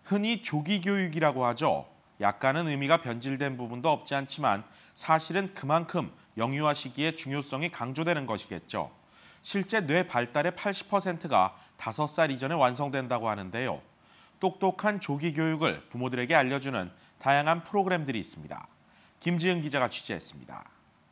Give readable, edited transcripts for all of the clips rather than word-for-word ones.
흔히 조기 교육이라고 하죠. 약간은 의미가 변질된 부분도 없지 않지만 사실은 그만큼 영유아 시기의 중요성이 강조되는 것이겠죠. 실제 뇌 발달의 80%가 5살 이전에 완성된다고 하는데요. 똑똑한 조기 교육을 부모들에게 알려주는 다양한 프로그램들이 있습니다. 김지은 기자가 취재했습니다.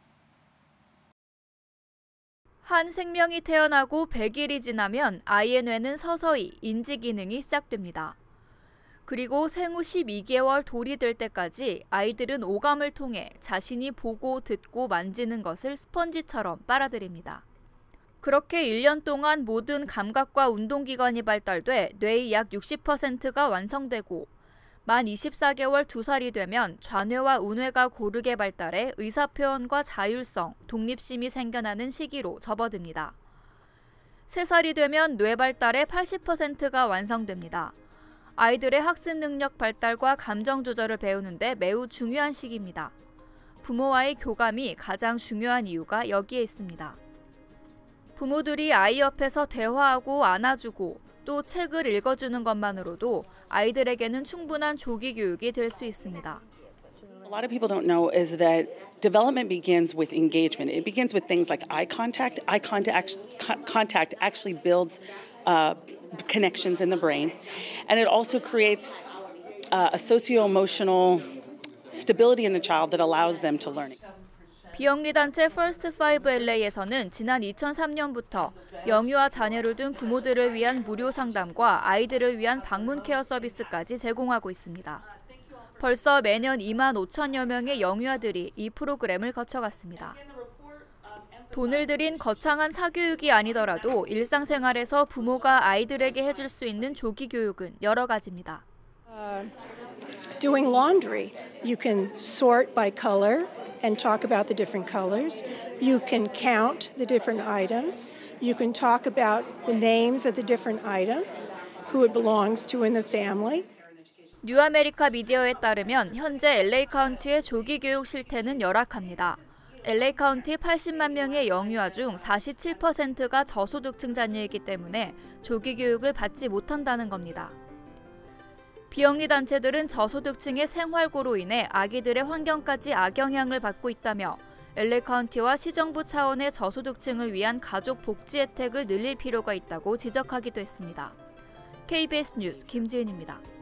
한 생명이 태어나고 100일이 지나면 아이의 뇌는 서서히 인지 기능이 시작됩니다. 그리고 생후 12개월 돌이 될 때까지 아이들은 오감을 통해 자신이 보고 듣고 만지는 것을 스펀지처럼 빨아들입니다. 그렇게 1년 동안 모든 감각과 운동기관이 발달돼 뇌의 약 60%가 완성되고 만 24개월 2살이 되면 좌뇌와 우뇌가 고르게 발달해 의사표현과 자율성, 독립심이 생겨나는 시기로 접어듭니다. 3살이 되면 뇌 발달의 80%가 완성됩니다. 아이들의 학습 능력 발달과 감정 조절을 배우는데 매우 중요한 시기입니다. 부모와의 교감이 가장 중요한 이유가 여기에 있습니다. 부모들이 아이 옆에서 대화하고 안아주고 또 책을 읽어주는 것만으로도 아이들에게는 충분한 조기 교육이 될 수 있습니다. A lot of people don't know is that development begins with engagement. It begins with things like eye contact. Contact actually builds connections in the brain, and it also creates a socio-emotional stability in the child that allows them to learn. 비영리 단체 First 5LA에서는 지난 2003년부터 영유아 자녀를 둔 부모들을 위한 무료 상담과 아이들을 위한 방문 케어 서비스까지 제공하고 있습니다. 벌써 매년 2만 5천여 명의 영유아들이 이 프로그램을 거쳐갔습니다. 돈을 들인 거창한 사교육이 아니더라도 일상생활에서 부모가 아이들에게 해줄 수 있는 조기 교육은 여러 가지입니다. Doing laundry, you can sort by color and talk about the different colors. You can count the different items. You can talk about the names of the different items, who it belongs to in the family. 뉴아메리카 미디어에 따르면 현재 LA 카운티의 조기 교육 실태는 열악합니다. LA 카운티 80만 명의 영유아 중 47%가 저소득층 자녀이기 때문에 조기 교육을 받지 못한다는 겁니다. 비영리 단체들은 저소득층의 생활고로 인해 아기들의 환경까지 악영향을 받고 있다며 LA 카운티와 시정부 차원의 저소득층을 위한 가족 복지 혜택을 늘릴 필요가 있다고 지적하기도 했습니다. KBS 뉴스 김지은입니다.